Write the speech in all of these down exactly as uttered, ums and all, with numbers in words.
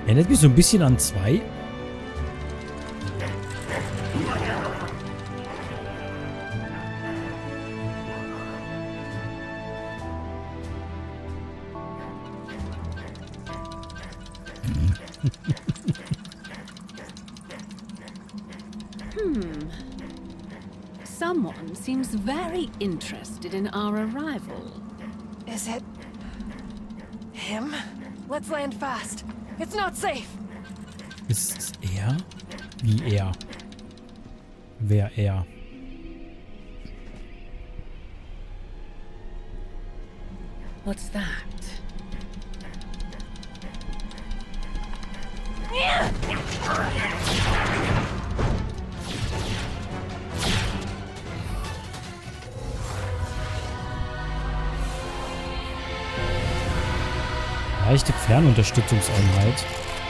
Erinnert mich so ein bisschen an zwei. Hmm. Someone seems very interested in our arrival. Is it... him? Let's land fast. It's not safe. Ist es er? Wie er? Wer er? What's that? Leichte Fernunterstützungseinheit.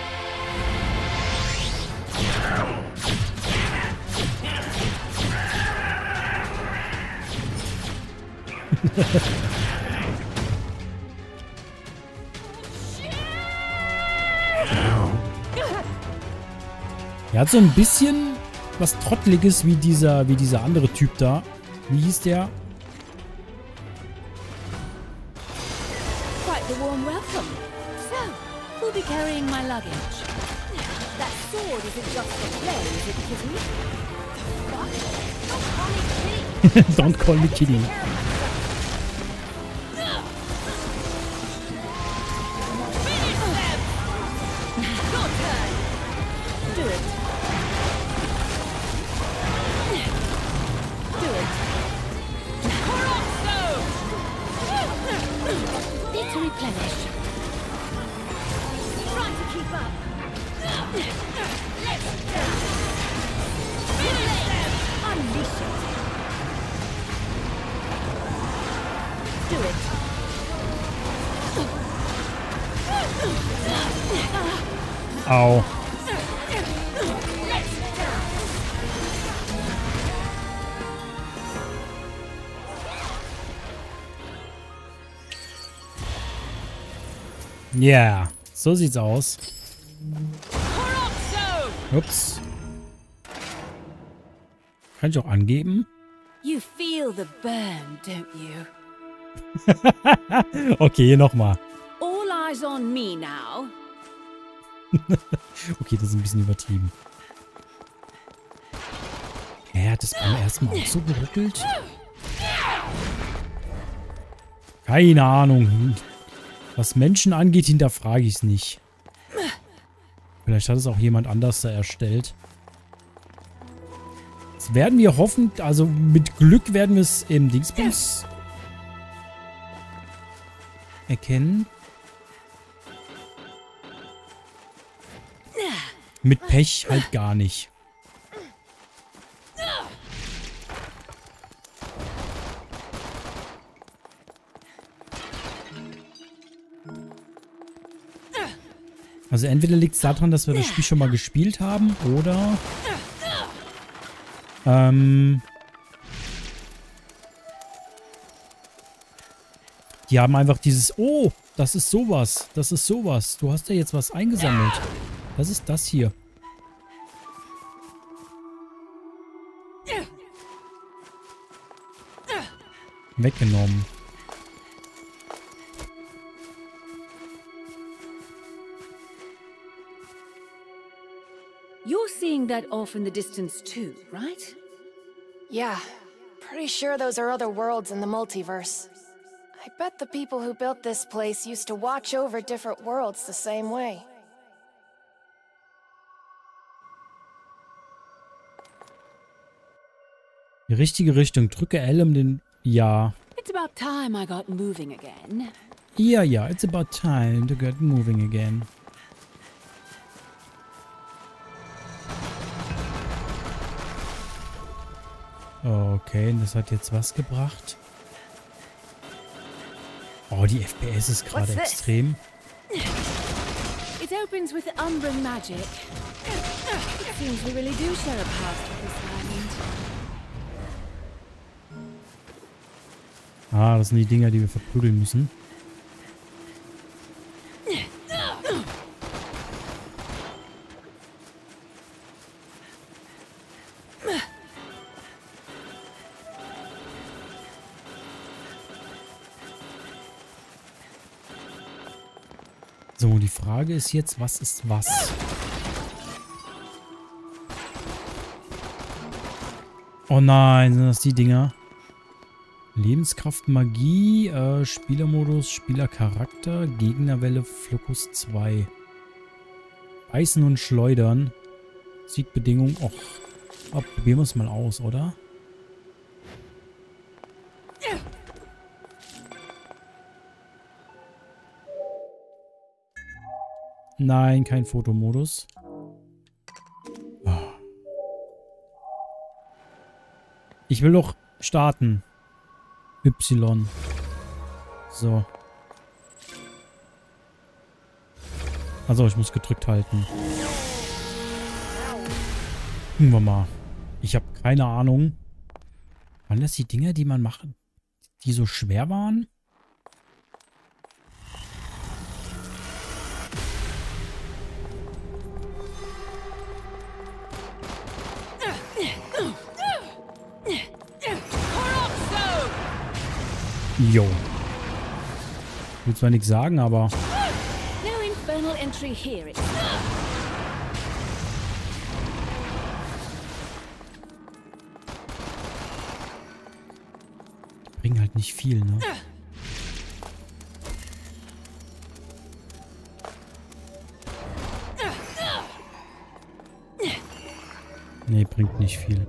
Er hat so ein bisschen was Trotteliges wie dieser, wie dieser andere Typ da. Wie hieß der? Quite the warm welcome. So, who'll be carrying my luggage? That sword isn't just for play, is it, Kitty? What? Don't call me Kitty. Don't call me Kitty. Au. Ja, yeah, so sieht's aus. Ups. Kann ich auch angeben? You feel the burn, don't you? Okay, nochmal. All eyes on me now. Okay, das ist ein bisschen übertrieben. Er hat es beim ersten Mal auch so geruckelt. Keine Ahnung. Was Menschen angeht, hinterfrage ich es nicht. Vielleicht hat es auch jemand anders da erstellt. Das werden wir hoffen, also mit Glück werden wir es im Dingsbums erkennen. Mit Pech halt gar nicht. Also entweder liegt es daran, dass wir das Spiel schon mal gespielt haben, oder ähm, die haben einfach dieses, oh, das ist sowas, das ist sowas. Du hast ja jetzt was eingesammelt. Was ist das hier? Weggenommen. You're seeing that off in the distance too, right? Yeah. Pretty sure those are other worlds in the multiverse. I bet the people who built this place used to watch over different worlds the same way. Die richtige Richtung. Drücke L um den... Ja. It's about time I got moving again. Ja, ja. It's about time to get moving again. Okay, das hat jetzt was gebracht. Oh, die F P S ist gerade extrem. It opens with Umbran magic. It seems we really do share a past with this island. Ah, das sind die Dinger, die wir verprügeln müssen. So, die Frage ist jetzt, was ist was? Oh nein, sind das die Dinger? Lebenskraft, Magie, äh, Spielermodus, Spielercharakter, Gegnerwelle, Flokus zwei. Beißen und Schleudern. Siegbedingung. Och, oh, probieren wir es mal aus, oder? Nein, kein Fotomodus. Oh. Ich will doch starten. Y. So. Also, ich muss gedrückt halten. Gucken wir mal. Ich habe keine Ahnung. Waren das die Dinger, die man macht, die so schwer waren? Jo. Ich will zwar nichts sagen, aber... No infernal entry here. Die bringen halt nicht viel, ne? Nee, bringt nicht viel.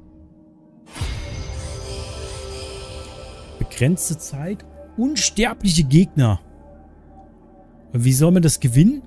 Begrenzte Zeit. Unsterbliche Gegner. Wie soll man das gewinnen?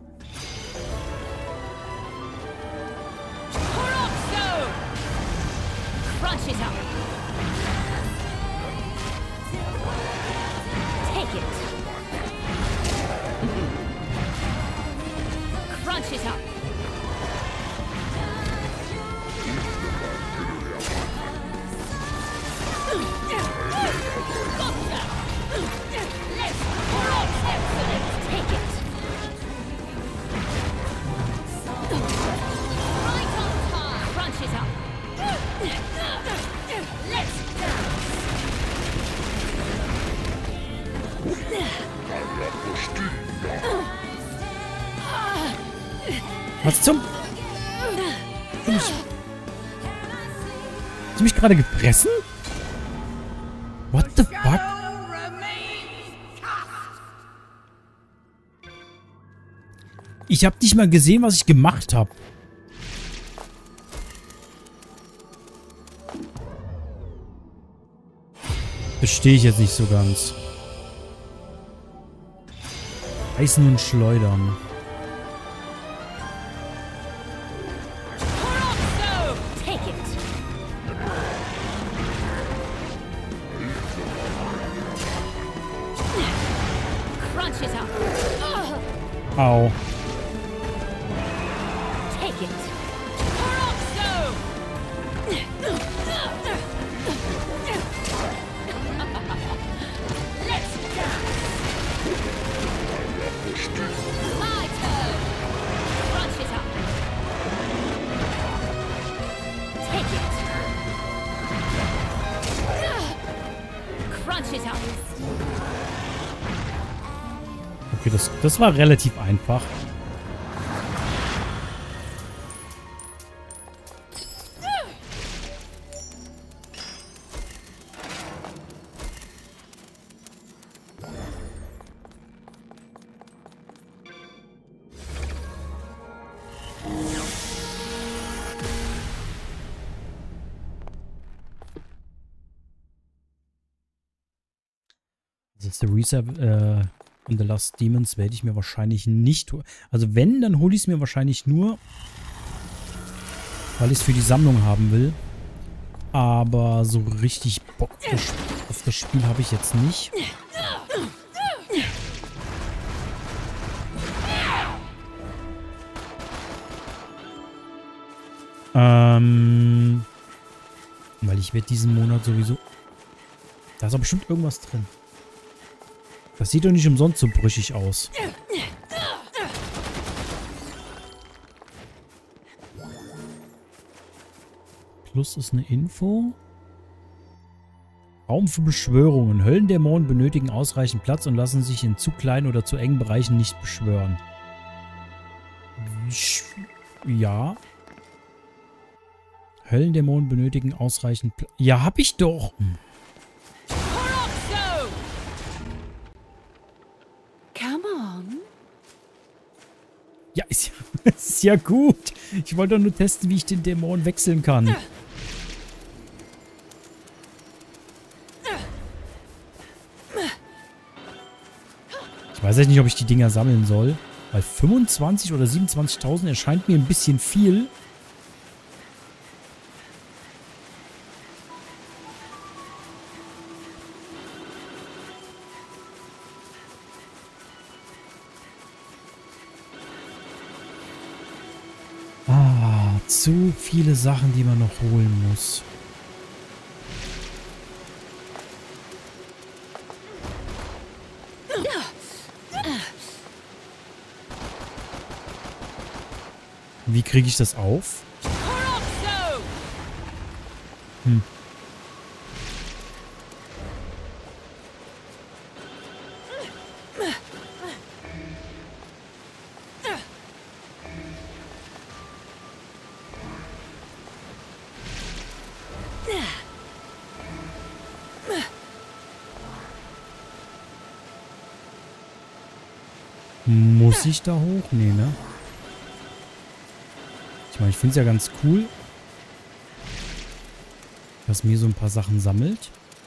Was zum... Hast du mich gerade gepressen? What the fuck? Ich habe nicht mal gesehen, was ich gemacht habe. Verstehe ich jetzt nicht so ganz. Reißen und Schleudern. Au. Okay, das, das war relativ einfach. Das ist der Reserve äh, und The Last Demons werde ich mir wahrscheinlich nicht... Also wenn, dann hole ich es mir wahrscheinlich nur, weil ich es für die Sammlung haben will. Aber so richtig Bock auf das, auf das Spiel habe ich jetzt nicht. Ähm... Weil ich werde diesen Monat sowieso... Da ist aber bestimmt irgendwas drin. Das sieht doch nicht umsonst so brüchig aus. Plus ist eine Info. Raum für Beschwörungen. Höllendämonen benötigen ausreichend Platz und lassen sich in zu kleinen oder zu engen Bereichen nicht beschwören. Ich, ja. Höllendämonen benötigen ausreichend Pla- Ja, hab ich doch. Come on. Ja, ist ja, ist ja gut. Ich wollte doch nur testen, wie ich den Dämon wechseln kann. Ich weiß echt nicht, ob ich die Dinger sammeln soll. Weil fünfundzwanzig oder siebenundzwanzigtausend erscheint mir ein bisschen viel. Ah, zu viele Sachen, die man noch holen muss. Wie kriege ich das auf? Hm. Muss ich da hoch? Nee, ne? Ich meine, ich finde es ja ganz cool, dass mir so ein paar Sachen sammelt.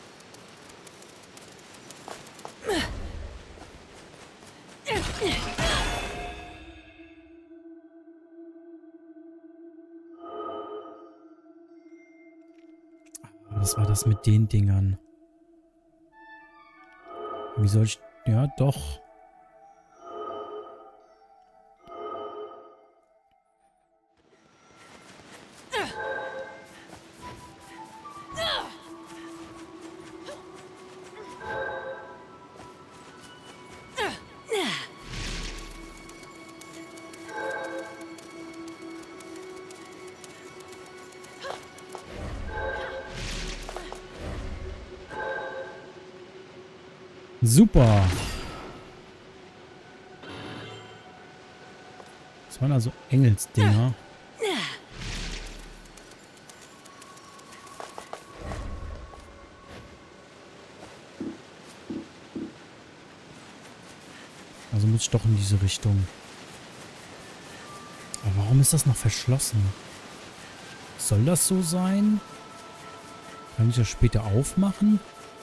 Was war das mit den Dingern? Wie soll ich... Ja, doch. Super. Das waren also Engelsdinger. Also muss ich doch in diese Richtung. Aber warum ist das noch verschlossen? Soll das so sein? Kann ich das später aufmachen?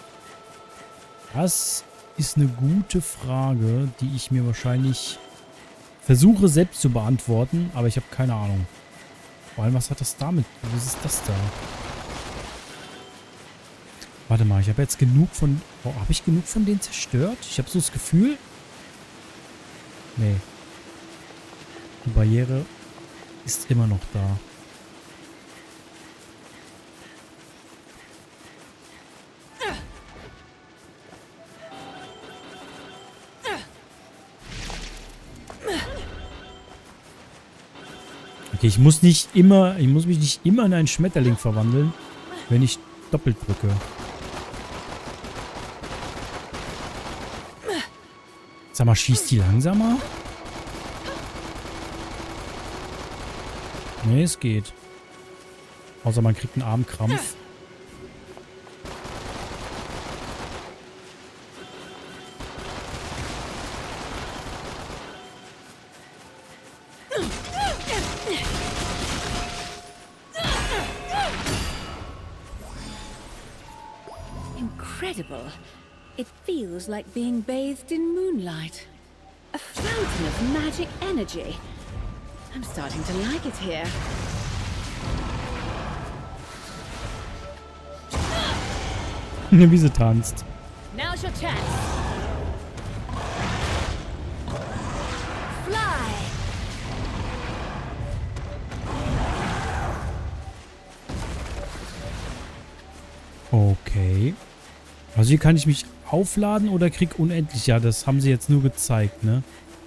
Das ist eine gute Frage, die ich mir wahrscheinlich versuche selbst zu beantworten, aber ich habe keine Ahnung. Vor allem, was hat das damit? Was ist das da? Warte mal, ich habe jetzt genug von... Oh, habe ich genug von denen zerstört? Ich habe so das Gefühl... Nee. Die Barriere ist immer noch da. Okay, ich muss nicht immer, ich muss mich nicht immer in einen Schmetterling verwandeln, wenn ich doppelt drücke. Sag mal, schießt die langsamer? Nee, es geht. Außer man kriegt einen Armkrampf. Incredible. It feels like being bathed in moonlight. A fountain of magic energy. I'm starting to like it here. Wie sie tanzt. Now's your chance. Fly. Okay. Also hier kann ich mich aufladen oder krieg unendlich. Ja, das haben sie jetzt nur gezeigt, ne?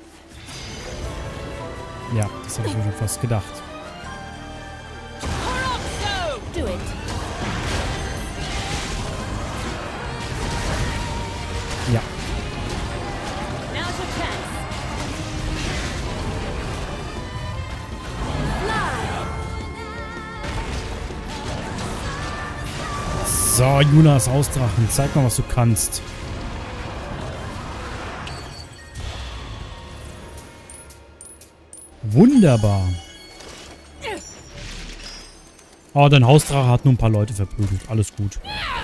Ja, das habe ich mir schon fast gedacht. Do it. Ja. Now's your chance. So, Yunas Hausdrachen, zeig mal, was du kannst. Wunderbar. Oh, dein Hausdrache hat nur ein paar Leute verprügelt. Alles gut.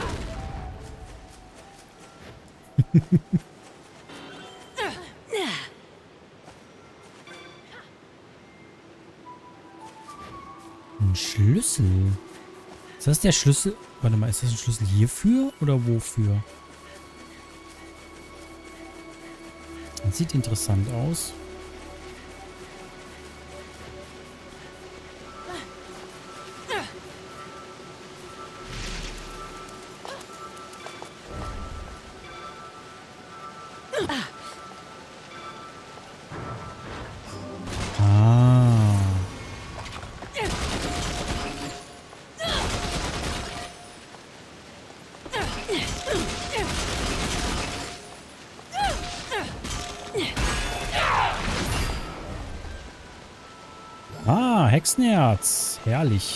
Ein Schlüssel. Ist das der Schlüssel? Warte mal, ist das ein Schlüssel hierfür oder wofür? Das sieht interessant aus. Ah, Hexenherz. Herrlich.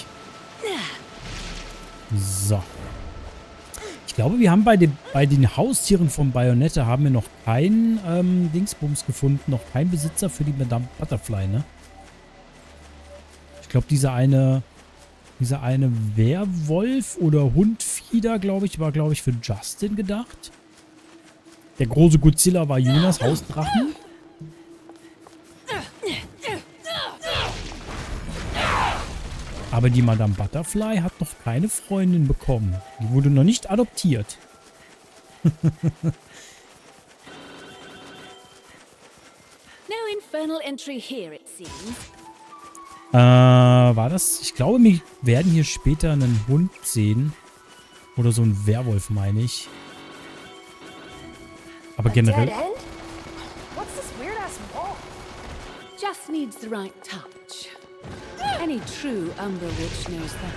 So. Ich glaube, wir haben bei den, bei den Haustieren von Bayonetta haben wir noch keinen ähm, Dingsbums gefunden. Noch keinen Besitzer für die Madame Butterfly, ne? Ich glaube, dieser eine, dieser eine Werwolf oder Hundfieder, glaube ich, war, glaube ich, für Justin gedacht. Der große Godzilla war Yunas Hausdrachen. Aber die Madame Butterfly hat noch keine Freundin bekommen. Die wurde noch nicht adoptiert. No infernal entry here, it seems. Äh, war das? Ich glaube, wir werden hier später einen Hund sehen. Oder so ein Werwolf, meine ich. Aber generell... Just needs the right touch. Any true Umbra Witch knows that.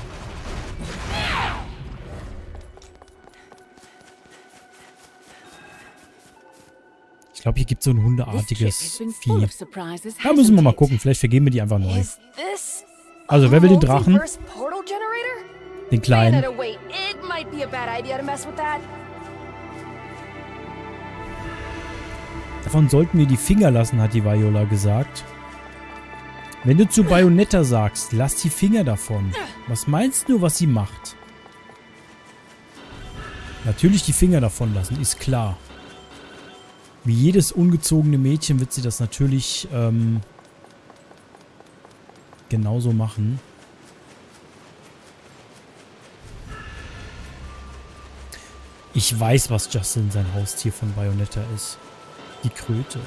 Ich glaube, hier gibt es so ein hundeartiges Vieh. Da müssen wir mal gucken. Vielleicht vergeben wir die einfach neu. Also, wer will den Drachen? Den kleinen. Davon sollten wir die Finger lassen, hat die Viola gesagt. Wenn du zu Bayonetta sagst, lass die Finger davon. Was meinst du, was sie macht? Natürlich die Finger davon lassen, ist klar. Wie jedes ungezogene Mädchen wird sie das natürlich ähm, genauso machen. Ich weiß, was Justin sein Haustier von Bayonetta ist. Die Kröte.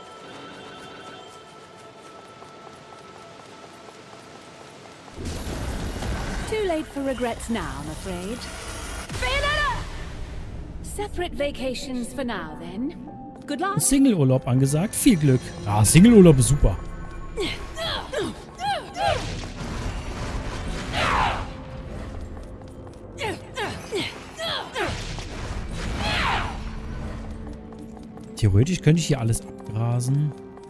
Too late for regrets now, I'm afraid. Bayonetta! Separate vacations for now, then. Good luck. Single-Urlaub angesagt. Viel Glück. Ah, Single-Urlaub ist super. Theoretisch könnte ich hier alles abgrasen.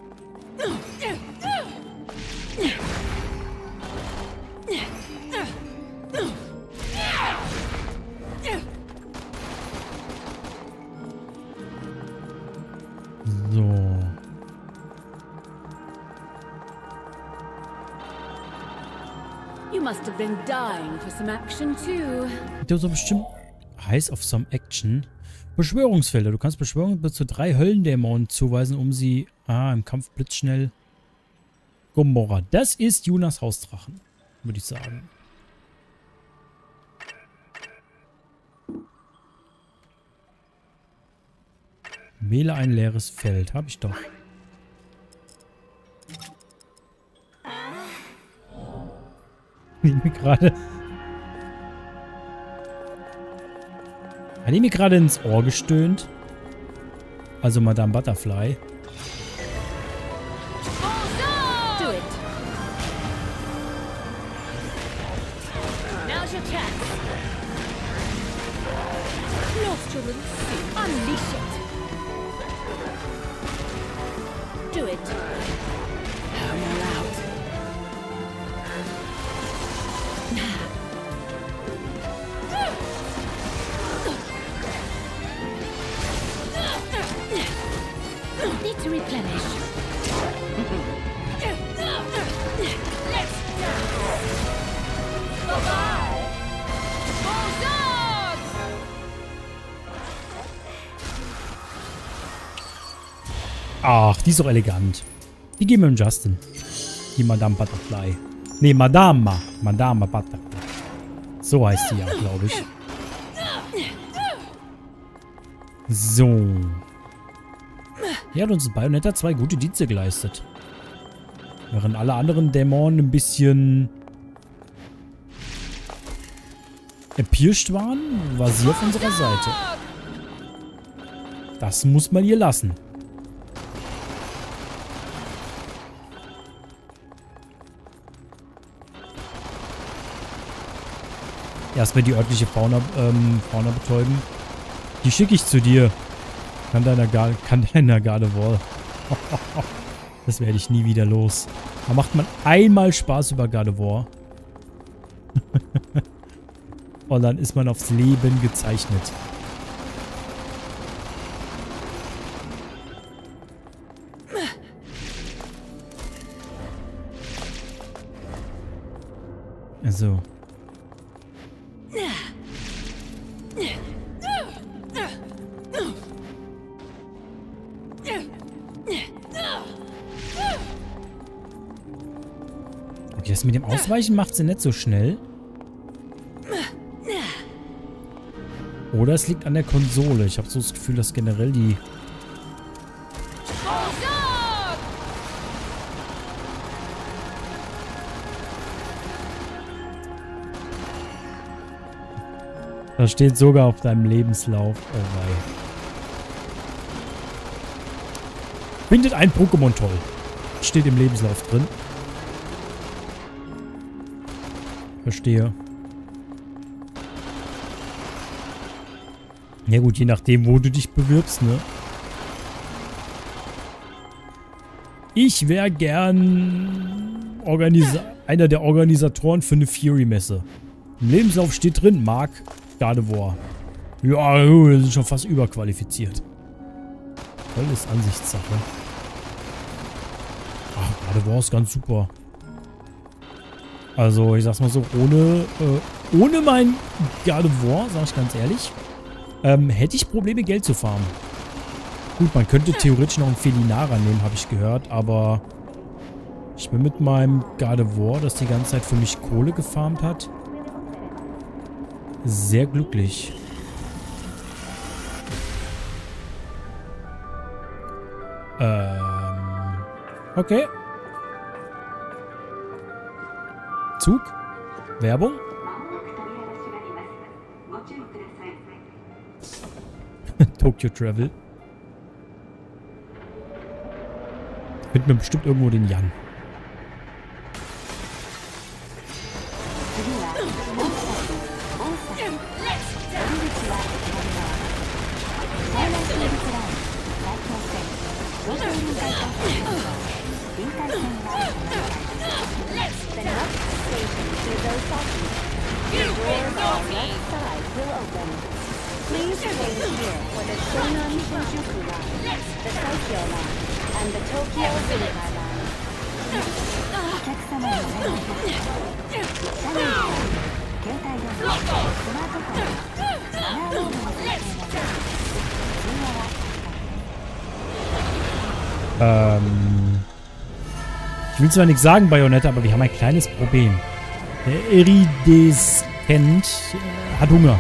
So. You must have been dying for some action too. Der ist doch bestimmt heiß auf some Action. Beschwörungsfelder. Du kannst Beschwörungen bis zu drei Höllendämonen zuweisen, um sie ah, im Kampf blitzschnell. Gomorra. Das ist Yunas Hausdrachen, würde ich sagen. Wähle ein leeres Feld. Habe ich doch. Ich mir gerade... Hat die mir gerade ins Ohr gestöhnt? Also Madame Butterfly. Do it. Now's your chance. Lost your little suit. Unleash it. Do it. I'm all out. Need to replenish. Let's go. Bye-bye. Bulldogs! Ach, die ist doch elegant. Die geben wir dem Justin. Die Madame Butterfly. Nee, Madame. Madame Butterfly. So heißt sie ja, glaube ich. So. Hier hat uns Bayonetta zwei gute Dienste geleistet. Während alle anderen Dämonen ein bisschen erpirscht waren, war sie auf unserer Seite. Das muss man ihr lassen. Erstmal die örtliche Fauna, ähm, Fauna betäuben. Die schicke ich zu dir. Kann deiner, Gar kann deiner Gardevoir. Das werde ich nie wieder los. Da macht man einmal Spaß über Gardevoir. Und dann ist man aufs Leben gezeichnet. Also. Okay, das mit dem Ausweichen macht sie nicht so schnell. Oder es liegt an der Konsole. Ich habe so das Gefühl, dass generell die... Das steht sogar auf deinem Lebenslauf. Oh wei. Findet ein Pokémon toll. Steht im Lebenslauf drin. Verstehe. Ja gut, je nachdem, wo du dich bewirbst, ne? Ich wäre gern Organisa einer der Organisatoren für eine Fury-Messe. Im Lebenslauf steht drin, Mark Gardevoir. Ja, wir sind schon fast überqualifiziert. Voll ist Ansichtssache. Ach, Gardevoir ist ganz super. Also, ich sag's mal so, ohne, äh, ohne mein Gardevoir, sag ich ganz ehrlich, ähm, hätte ich Probleme, Geld zu farmen. Gut, man könnte theoretisch noch einen Felinara nehmen, habe ich gehört, aber ich bin mit meinem Gardevoir, das die ganze Zeit für mich Kohle gefarmt hat, sehr glücklich. Ähm, okay. Zug. Werbung. Tokyo Travel. Finden wir bestimmt irgendwo den Jan. Please remain here for the Shonan Shinjuku line, the Tokyo line, and the Tokyo Zinkai line. お客様のお願いです。車内は携帯電話、スマートフォン、マナーモードの設定があります。通話は Ähm. Ich will zwar nichts sagen, Bayonetta, aber wir haben ein kleines Problem. Der Iridescent äh, hat Hunger.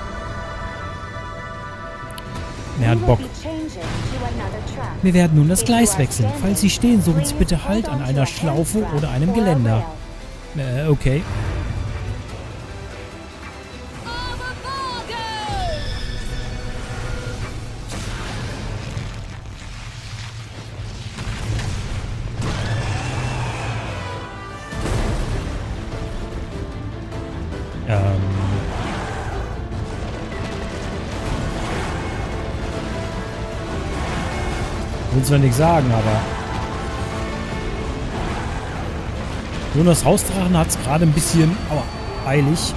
Er hat Bock. Wir werden nun das Gleis wechseln. Falls Sie stehen, suchen Sie bitte Halt an einer Schlaufe oder einem Geländer. Äh, okay. Ähm. Ich will zwar nichts sagen, aber Jonas Hausdrachen hat es gerade ein bisschen aua, eilig.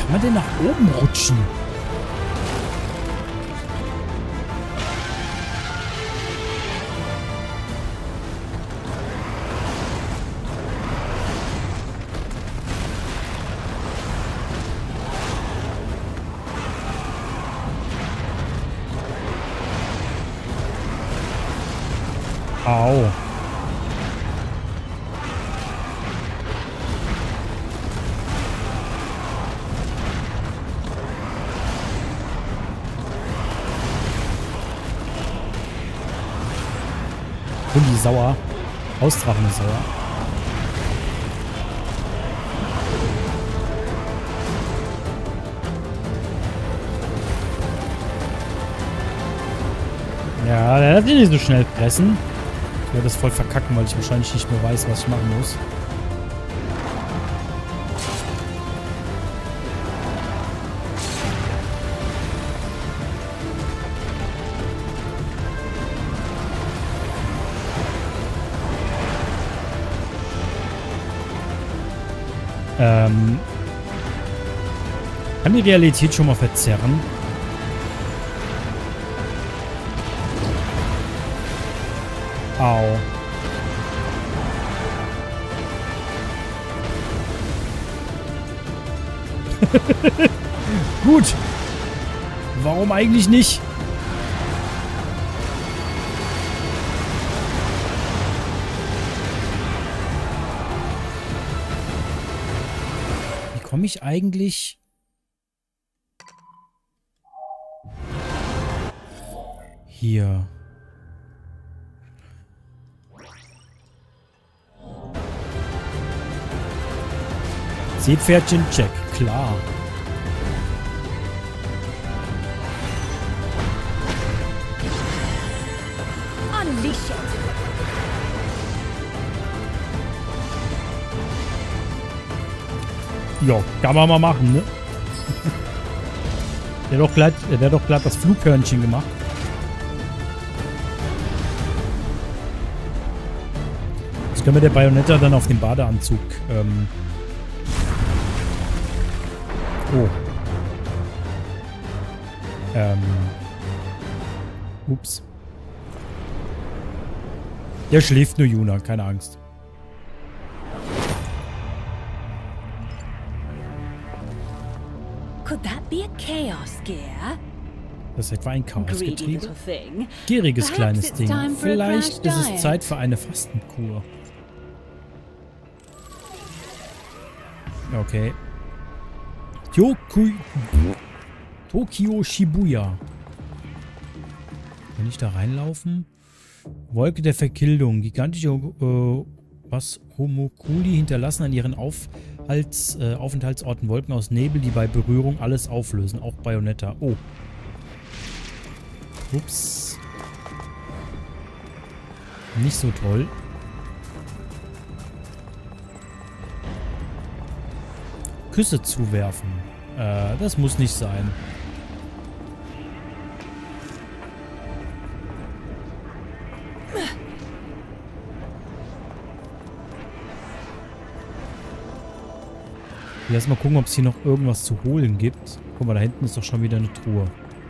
kann man denn nach oben rutschen? Au. Und die sauer. Austrafen ist sauer. Ja, der hat sich nicht so schnell pressen. Ich werde das voll verkacken, weil ich wahrscheinlich nicht mehr weiß, was ich machen muss. Ähm, kann die Realität schon mal verzerren? Au. Gut. Warum eigentlich nicht? Wie komme ich eigentlich... Hier. Seepferdchen, check. Klar. Unleash it. Ja, kann man mal machen, ne? Der hat doch glatt, der hat doch glatt das Flughörnchen gemacht. Jetzt können wir der Bayonetta dann auf den Badeanzug ähm, Oh. Ähm. Ups. Der schläft nur, Yuna. Keine Angst. Could that be a chaos gear? Das ist etwa ein Greedy Chaosgetriebe. little thing. Gieriges Perhaps kleines it's Ding. time for a Vielleicht crash ist es diet. Zeit für eine Fastenkur. Okay. Tokyo, Tokyo Shibuya. Kann ich da reinlaufen? Wolke der Verkildung. Gigantische äh, was Homokuli hinterlassen an ihren Aufhalts, äh, Aufenthaltsorten Wolken aus Nebel, die bei Berührung alles auflösen. Auch Bayonetta. Oh. Ups. Nicht so toll. Küsse zuwerfen. Äh, das muss nicht sein. Lass mal gucken, ob es hier noch irgendwas zu holen gibt. Guck mal, da hinten ist doch schon wieder eine Truhe.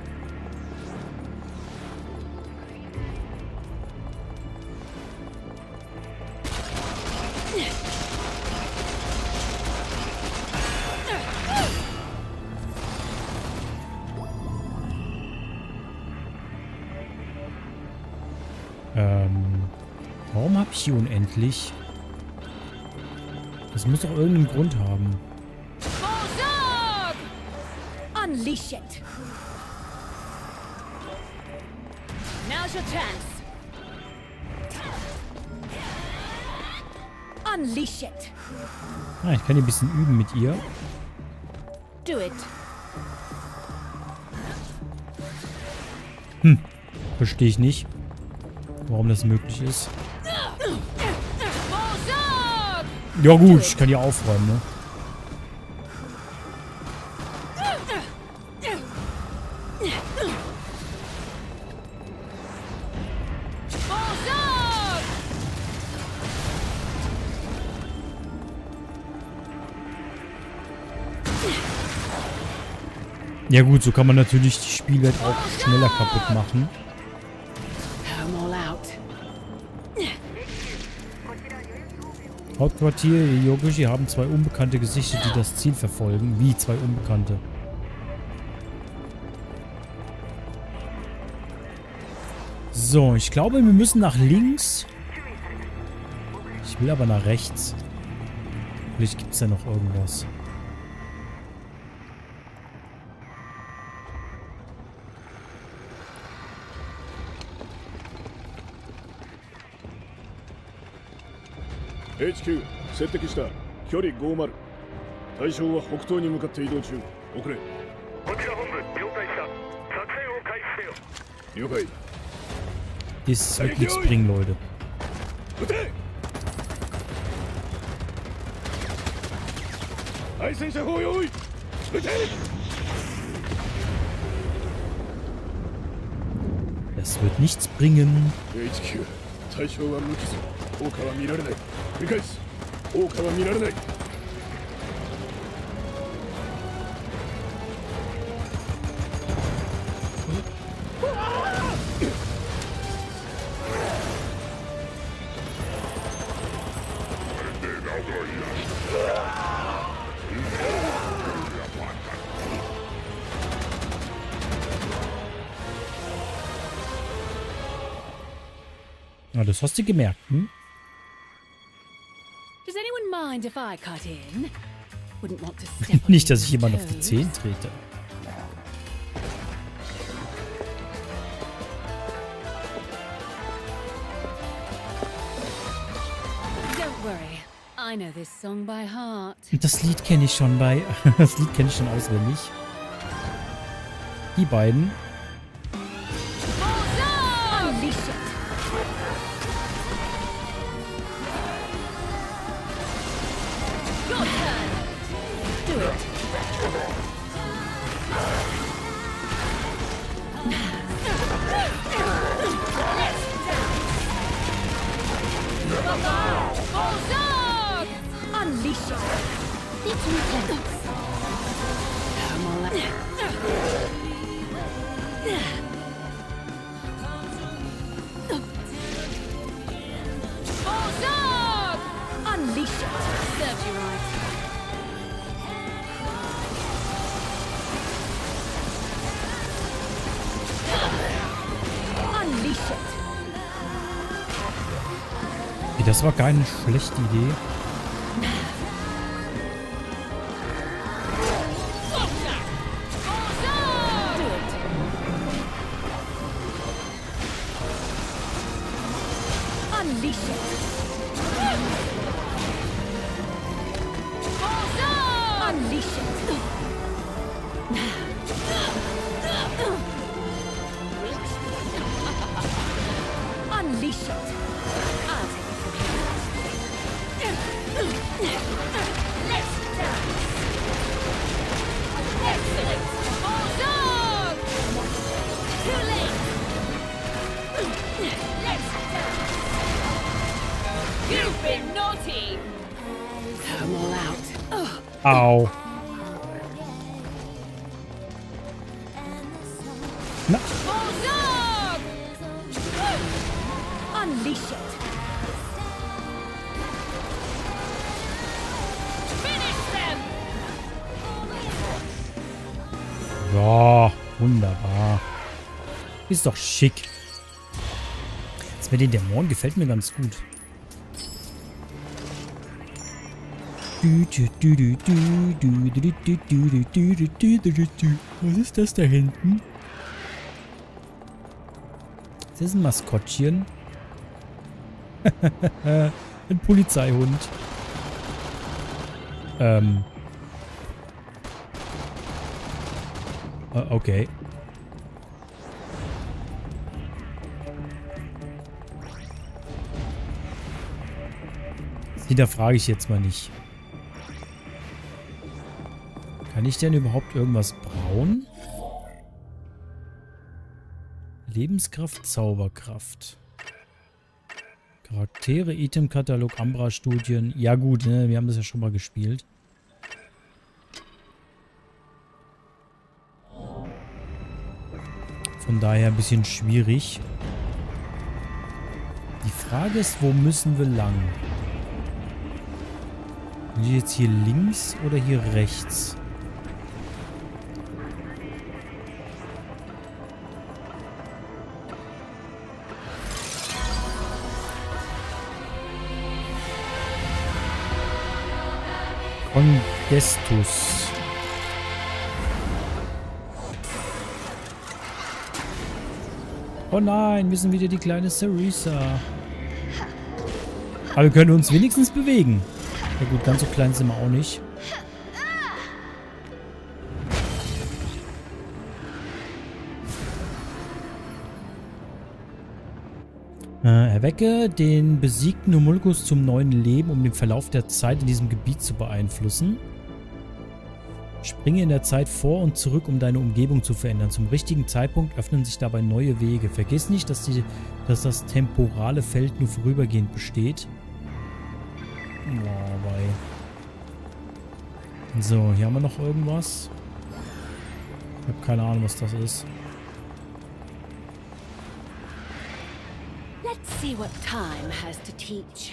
Ähm, warum habe ich hier unendlich? Das muss doch irgendeinen Grund haben. Unleash it. Now's your chance. Unleash it. Ah, ich kann hier ein bisschen üben mit ihr. Do it. Hm, verstehe ich nicht, warum das möglich ist. Ja gut, ich kann hier aufräumen, ne? Ja gut, so kann man natürlich die Spielwelt auch schneller kaputt machen. I'm all out. Hauptquartier Yoguchi haben zwei unbekannte Gesichter, die das Ziel verfolgen. Wie zwei unbekannte? So, ich glaube, wir müssen nach links. Ich will aber nach rechts. Vielleicht gibt es ja noch irgendwas. エイチキュー 接敵した。距離ごじゅう。対象は北東に向かって移動中。遅れ。こちら本部了解した。作戦を開始せよ。了解。 Das wird nichts bringen, Leute. 撃て。対戦車砲用意。撃て。 Das wird nichts bringen. エイチキュー 対象は無傷。効果は見られない。繰り返す。効果は見られない。 Ah, das hast du gemerkt, hm? Does anyone mind if I cut in? Wouldn't want to step on Nicht, dass ich jemand auf anyone's die toes. Zehen trete. Don't worry, I know this song by heart. Das Lied kenne ich schon bei... Das Lied kenne ich schon auswendig. Die beiden. Unleash it! Your turn! Do it! Bullseye! Unleash it! It's intense! Come on, Bullseye! Unleash it! Serves you right. Unleash it! Das war keine schlechte Idee. Unleash it! Unleash it! Unleash it! I'll take it from here. Let's dance! Excellent! Bullseye! Too late! Let's dance! You've been naughty! I'm all out. Oh. Au. Na, Bullseye! Unleash it! Finish them! ja, wunderbar. Ist doch schick. Das mit den Dämonen gefällt mir ganz gut. Was ist das da hinten? Das ist ein Maskottchen. Ein Polizeihund. Ähm. Äh, okay. Die da frage ich jetzt mal nicht. Kann ich denn überhaupt irgendwas brauen? Lebenskraft, Zauberkraft. Charaktere, Itemkatalog, Ambra-Studien. Ja gut, ne? Wir haben das ja schon mal gespielt. Von daher ein bisschen schwierig. Die Frage ist, wo müssen wir lang? Sind die jetzt hier links oder hier rechts? Congestus. Oh nein, wir sind wieder die kleine Cerisa. Aber wir können uns wenigstens bewegen. Ja gut, ganz so klein sind wir auch nicht. Äh, erwecke den besiegten Homunculus zum neuen Leben, um den Verlauf der Zeit in diesem Gebiet zu beeinflussen. Springe in der Zeit vor und zurück, um deine Umgebung zu verändern. Zum richtigen Zeitpunkt öffnen sich dabei neue Wege. Vergiss nicht, dass, die, dass das temporale Feld nur vorübergehend besteht. Oh, wei. So, hier haben wir noch irgendwas. Ich habe keine Ahnung, was das ist. Let's see what time has to teach.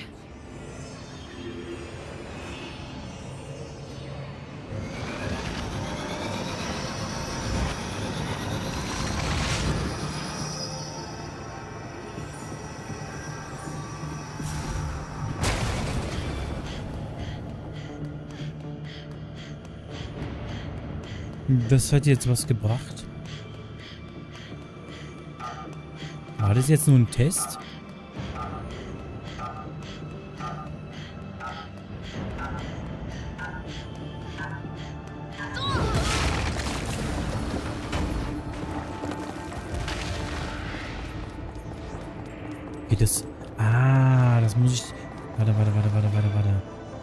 Das hat jetzt was gebracht. War das jetzt nur ein Test? Okay, das... Ah, das muss ich... Warte, warte, warte, warte, warte, warte.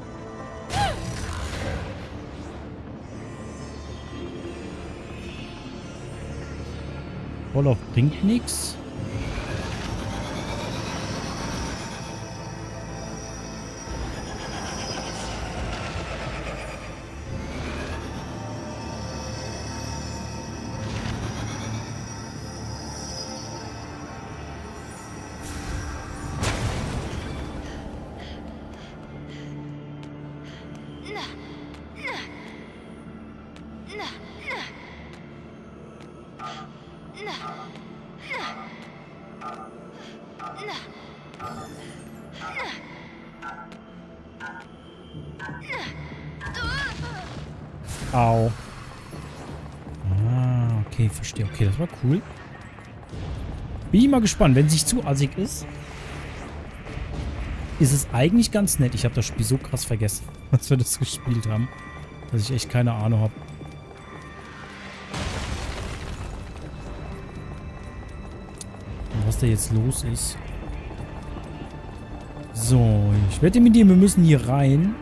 Vorlauf bringt nichts. Au. Ah, okay, verstehe. Okay, das war cool. Bin ich mal gespannt. Wenn es nicht zu assig ist, ist es eigentlich ganz nett. Ich habe das Spiel so krass vergessen, als wir das gespielt haben, dass ich echt keine Ahnung habe. Was da jetzt los ist. So, ich wette mit dir, wir müssen hier rein.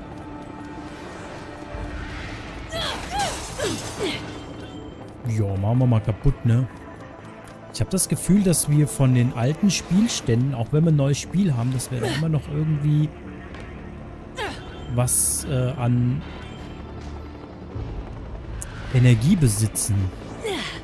Ja, machen wir mal kaputt, ne? Ich habe das Gefühl, dass wir von den alten Spielständen, auch wenn wir ein neues Spiel haben, dass wir da immer noch irgendwie was äh, an Energie besitzen.